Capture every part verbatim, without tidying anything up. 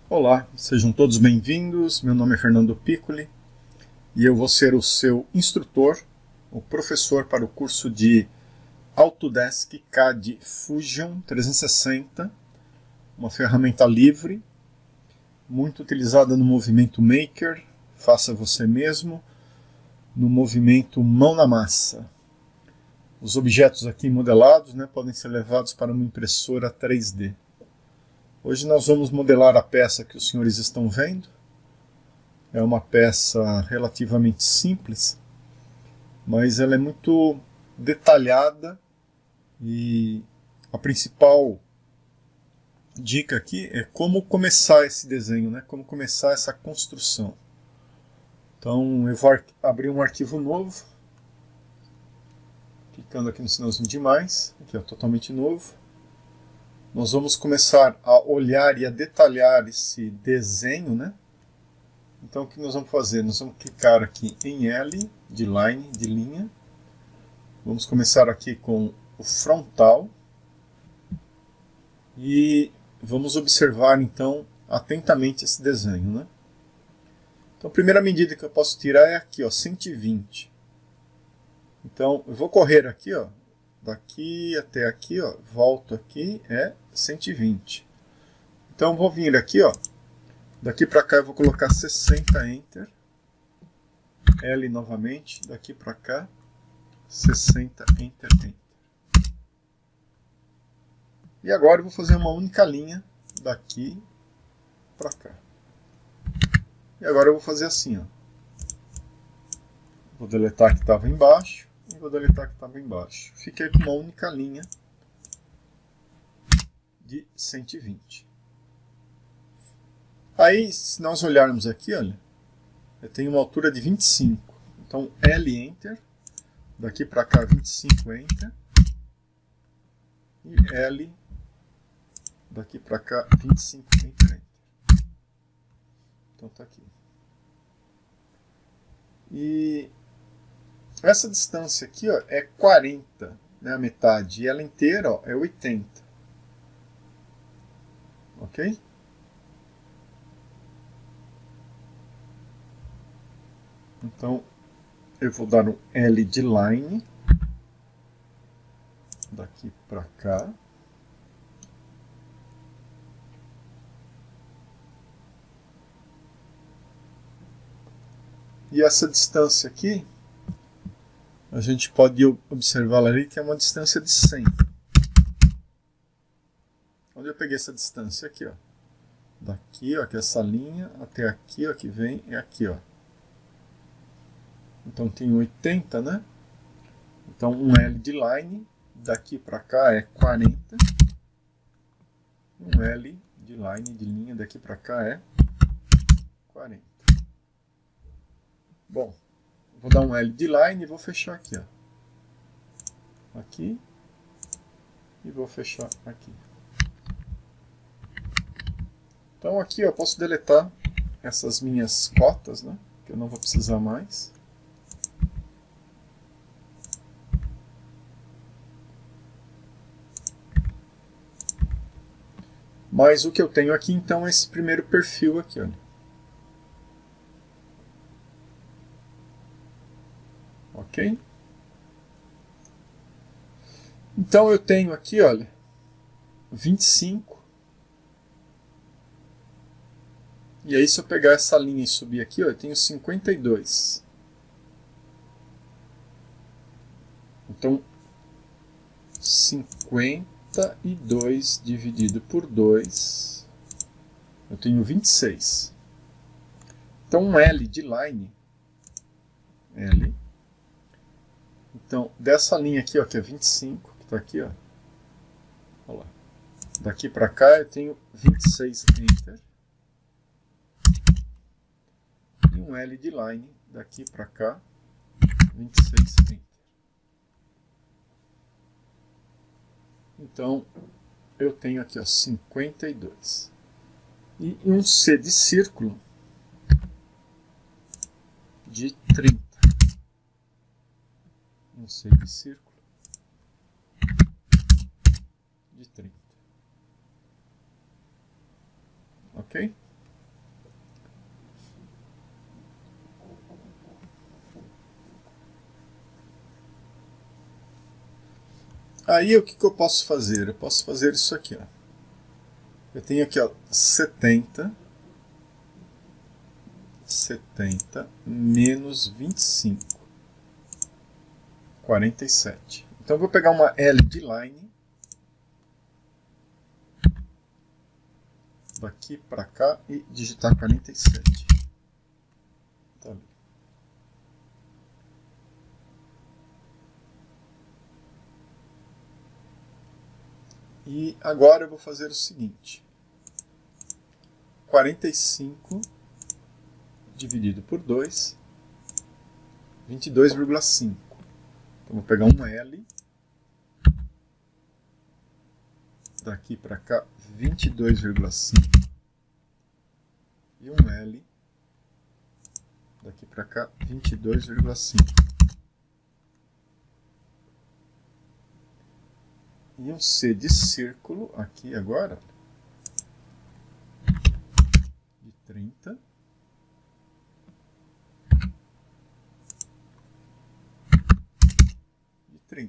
Olá, sejam todos bem-vindos. Meu nome é Fernando Piccoli e eu vou ser o seu instrutor, o professor para o curso de Autodesk C A D Fusion trezentos e sessenta, uma ferramenta livre, muito utilizada no movimento Maker, faça você mesmo, no movimento mão na massa. Os objetos aqui modelados, né, podem ser levados para uma impressora três D. Hoje nós vamos modelar a peça que os senhores estão vendo. É uma peça relativamente simples, mas ela é muito detalhada e a principal dica aqui é como começar esse desenho, né? Como começar essa construção. Então eu vou abrir um arquivo novo, clicando aqui no sinalzinho de mais, aqui ó, totalmente novo. Nós vamos começar a olhar e a detalhar esse desenho, né? Então o que nós vamos fazer? Nós vamos clicar aqui em L, de line, de linha. Vamos começar aqui com o frontal. E vamos observar então atentamente esse desenho, né? Então a primeira medida que eu posso tirar é aqui, ó, cento e vinte. Então eu vou correr aqui, ó, daqui até aqui, ó, volto aqui, é cento e vinte. Então eu vou vir aqui, ó, daqui para cá eu vou colocar sessenta, Enter. L novamente, daqui para cá, sessenta, Enter, Enter. E agora eu vou fazer uma única linha daqui para cá. E agora eu vou fazer assim, ó. Vou deletar que estava embaixo e vou deletar que estava embaixo. Fiquei com uma única linha de cento e vinte. Aí, se nós olharmos aqui, olha, eu tenho uma altura de vinte e cinco. Então, L, Enter. Daqui para cá, vinte e cinco, Enter. E L, daqui para cá, vinte e cinco, Enter, Enter. Então, tá aqui. E essa distância aqui, ó, é quarenta, né, a metade. E ela inteira, ó, é oitenta. Ok? Então, eu vou dar um L de line, daqui para cá. E essa distância aqui, a gente pode observar ali que é uma distância de cem. Onde eu peguei essa distância? Aqui, ó. Daqui, ó, que é essa linha, até aqui, ó, que vem, é aqui, ó. Então tem oitenta, né? Então um L de line, daqui para cá é quarenta. Um L de line, de linha, daqui para cá é quarenta. Bom, vou dar um L de line e vou fechar aqui, ó. Aqui. E vou fechar aqui. Então aqui eu posso deletar essas minhas cotas, né? Que eu não vou precisar mais. Mas o que eu tenho aqui então é esse primeiro perfil aqui, olha. Ok? Então eu tenho aqui, olha, vinte e cinco. E aí se eu pegar essa linha e subir aqui, ó, eu tenho cinquenta e dois. Então, cinquenta e dois dividido por dois, eu tenho vinte e seis. Então um L de line, L. Então, dessa linha aqui, ó, que é vinte e cinco, que está aqui, ó. Olha lá. Daqui para cá eu tenho vinte e seis, Enter. E um L de line, daqui para cá, vinte e seis, Enter. Então, eu tenho aqui, ó, cinquenta e dois. E um C de círculo de trinta. Um C de círculo de trinta. Ok? Aí o que, que eu posso fazer? Eu posso fazer isso aqui. Ó. Eu tenho aqui ó, setenta, setenta menos vinte e cinco, quarenta e sete. Então eu vou pegar uma L de line, daqui para cá e digitar quarenta e sete. Tá ali. E agora eu vou fazer o seguinte: quarenta e cinco dividido por dois, vinte e dois vírgula cinco. Então vou pegar um L, daqui para cá, vinte e dois vírgula cinco, e um L, daqui para cá, vinte e dois vírgula cinco. E um C de círculo aqui agora, de trinta. De trinta.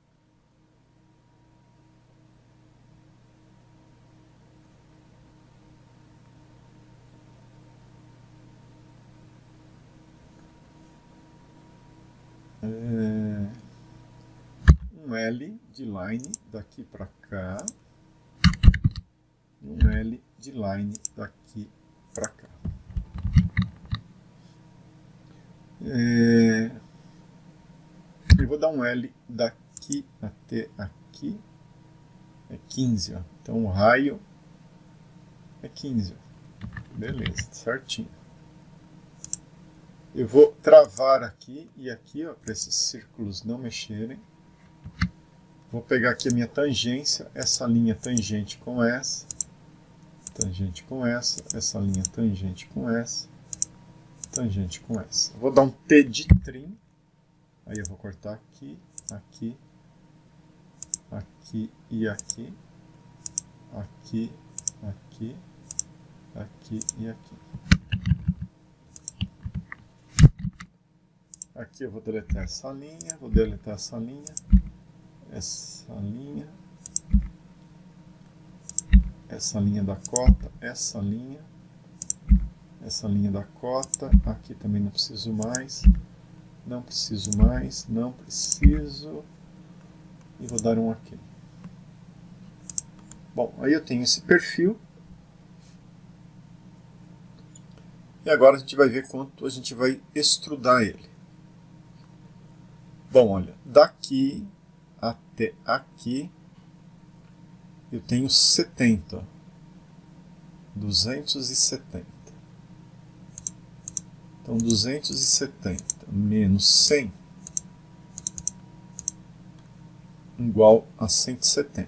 É... Um L de line daqui para cá, e um L de line daqui para cá. É... Eu vou dar um L daqui até aqui, é quinze, ó. Então o raio é quinze, ó. Beleza, certinho. Eu vou travar aqui e aqui, para esses círculos não mexerem. Vou pegar aqui a minha tangência, essa linha tangente com essa, tangente com essa, essa linha tangente com essa, tangente com essa. Vou dar um T de trim, aí eu vou cortar aqui, aqui, aqui e aqui, aqui, aqui, aqui e aqui. Aqui eu vou deletar essa linha, vou deletar essa linha, essa linha, essa linha da cota, essa linha, essa linha da cota, aqui também não preciso mais, não preciso mais, não preciso, e vou dar um OK. Bom, aí eu tenho esse perfil, e agora a gente vai ver quanto a gente vai extrudar ele. Bom, olha, daqui até aqui eu tenho setenta, duzentos e setenta. Então duzentos e setenta menos cem igual a cento e setenta.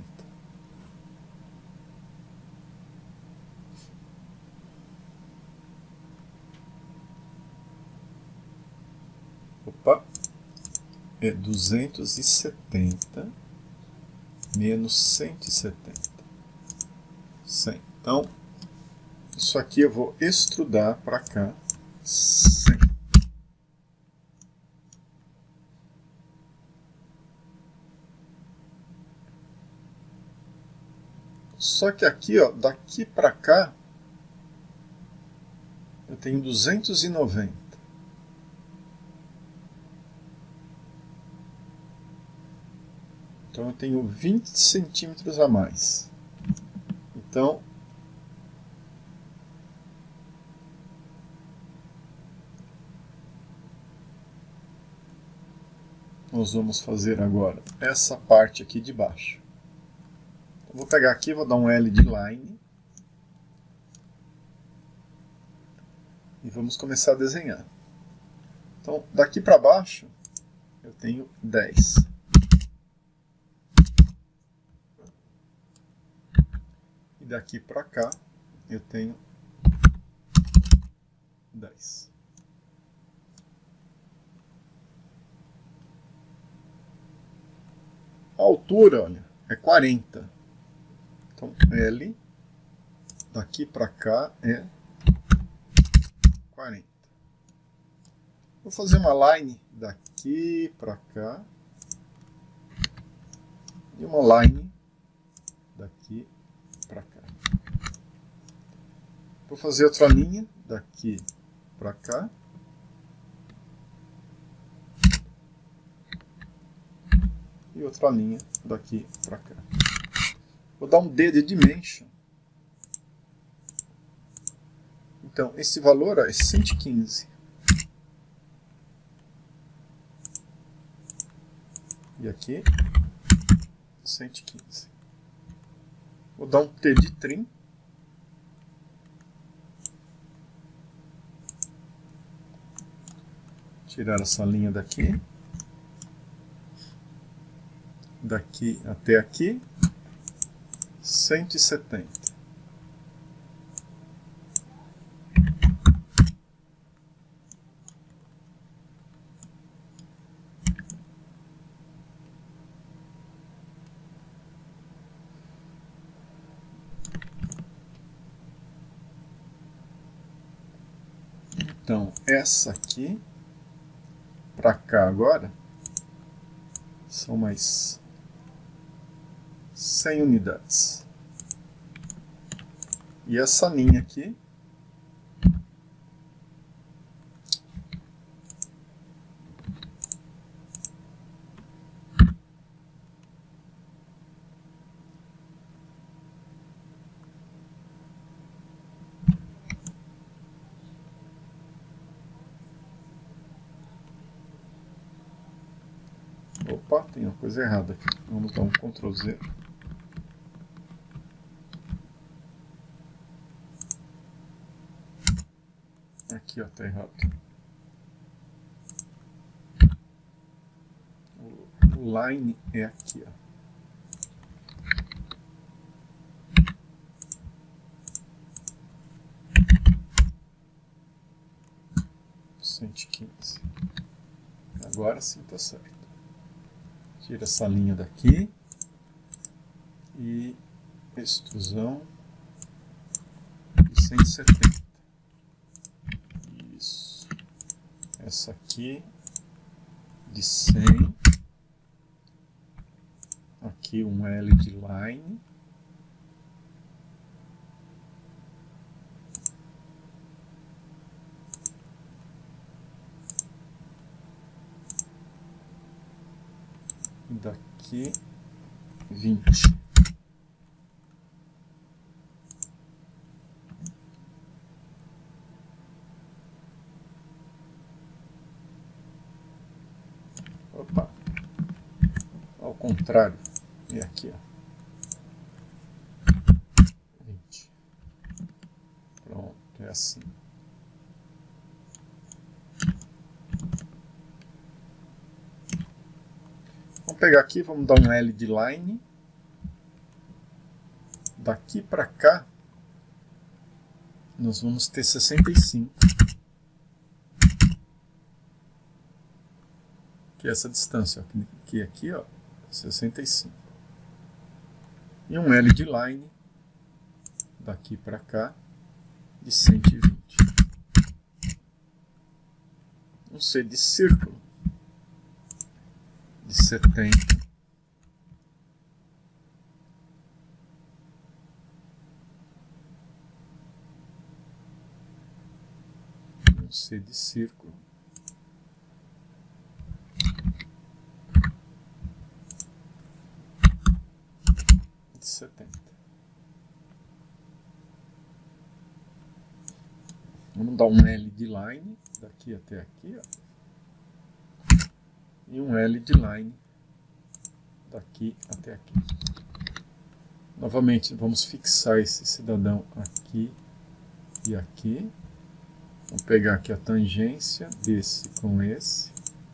Opa! É duzentos e setenta menos cento e setenta. cem. Então, isso aqui eu vou extrudar para cá. cem. Só que aqui, ó, daqui para cá, eu tenho duzentos e noventa. Então eu tenho vinte centímetros a mais. Então, nós vamos fazer agora essa parte aqui de baixo. Então, vou pegar aqui, vou dar um L de line. E vamos começar a desenhar. Então, daqui para baixo, eu tenho dez. E daqui para cá, eu tenho dez. A altura, olha, é quarenta. Então, L, daqui para cá, é quarenta. Vou fazer uma line daqui para cá. e uma line daqui para cá. Vou fazer outra linha daqui para cá. E outra linha daqui para cá. Vou dar um D de dimension. Então, esse valor é cento e quinze. E aqui, cento e quinze. Vou dar um T de trim. Tirar essa linha daqui. Daqui até aqui, cento e setenta. Então, essa aqui, para cá agora, são mais cem unidades. E essa linha aqui opa, tem uma coisa errada aqui. Vamos dar um control Z. Aqui, ó, tá errado. O line é aqui, ó. cento e quinze. Agora sim tá certo. Tira essa linha daqui e extrusão de cento e setenta. Isso. Essa aqui de cem. Aqui um L de line. Daqui vinte. Opa, ao contrário, e aqui, ó, vinte. Pronto, é assim. Vamos pegar aqui, vamos dar um L de line. Daqui para cá, nós vamos ter sessenta e cinco. Que é essa distância, ó, que aqui, ó, sessenta e cinco. E um L de line, daqui para cá, de cento e vinte. Um C de círculo, de setenta. Um C de círculo. De setenta. Vamos dar um L de line, daqui até aqui, ó. E um L de line daqui até aqui. Novamente, vamos fixar esse cidadão aqui e aqui. Vamos pegar aqui a tangência desse com esse.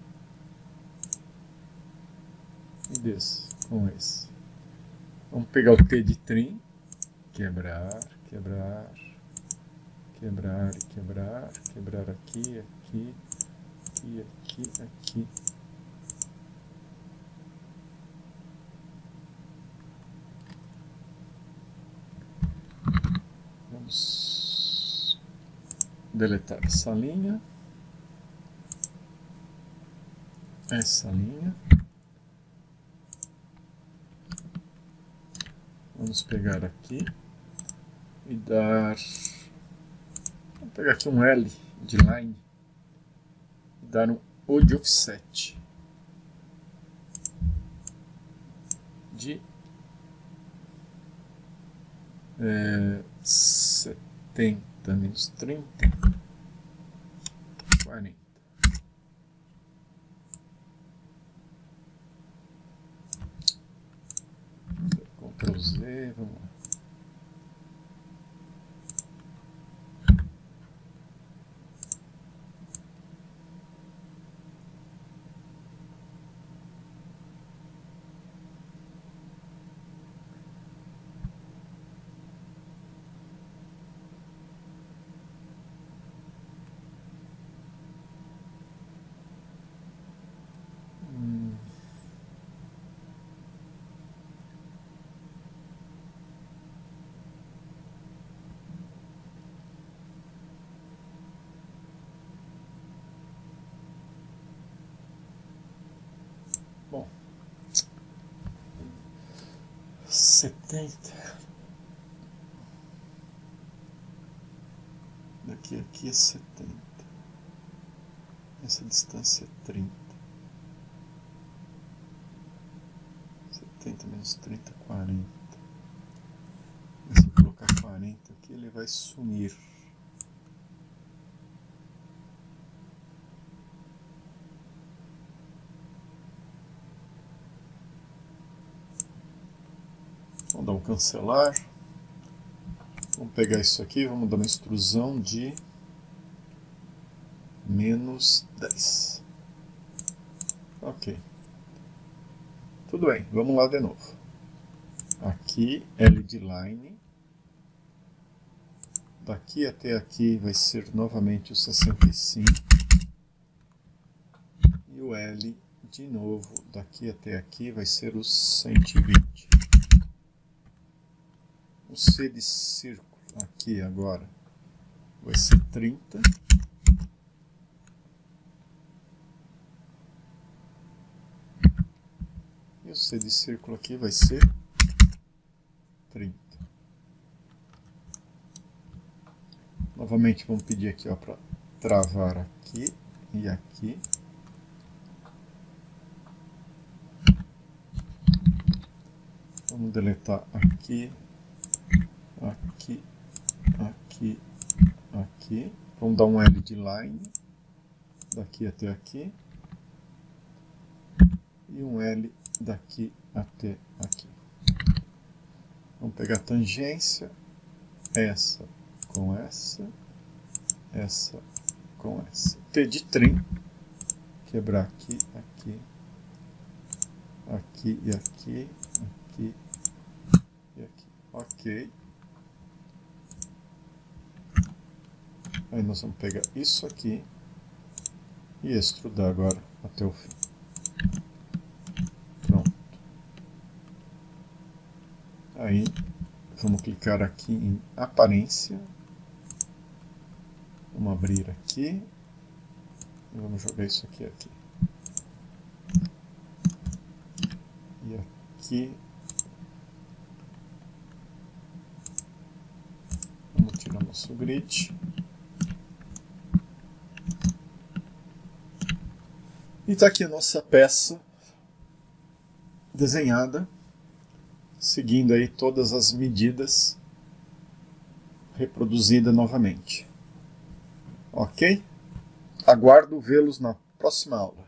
E desse com esse. Vamos pegar o T de trim. Quebrar, quebrar, quebrar e quebrar. Quebrar aqui, aqui, aqui, aqui, aqui. Vamos deletar essa linha, essa linha, Vamos pegar aqui e dar... Vamos pegar aqui um L de line e dar um O de offset de é, setenta menos trinta, quarenta. Ctrl Z, vamos lá. Bom, setenta, daqui a aqui é setenta, essa distância é trinta, setenta menos trinta, quarenta, se eu colocar quarenta aqui ele vai sumir. Vamos dar um cancelar. Vamos pegar isso aqui, vamos dar uma extrusão de menos dez. Ok. Tudo bem, vamos lá de novo. Aqui, L de line. Daqui até aqui vai ser novamente o sessenta e cinco. E o L de novo, daqui até aqui vai ser o cento e vinte. O C de círculo aqui agora vai ser trinta. E o C de círculo aqui vai ser trinta. Novamente vamos pedir aqui para travar aqui e aqui. Vamos deletar aqui. Aqui, aqui, aqui. Vamos dar um L de line, daqui até aqui. E um L daqui até aqui. Vamos pegar a tangência, essa com essa, essa com essa. T de trim, quebrar aqui, aqui, aqui e aqui, aqui e aqui. Ok. Aí nós vamos pegar isso aqui e extrudar agora até o fim. Pronto. Aí vamos clicar aqui em aparência. Vamos abrir aqui. E vamos jogar isso aqui aqui. E aqui. Vamos tirar nosso grid. E está aqui a nossa peça desenhada, seguindo aí todas as medidas, reproduzida novamente. Ok? Aguardo vê-los na próxima aula.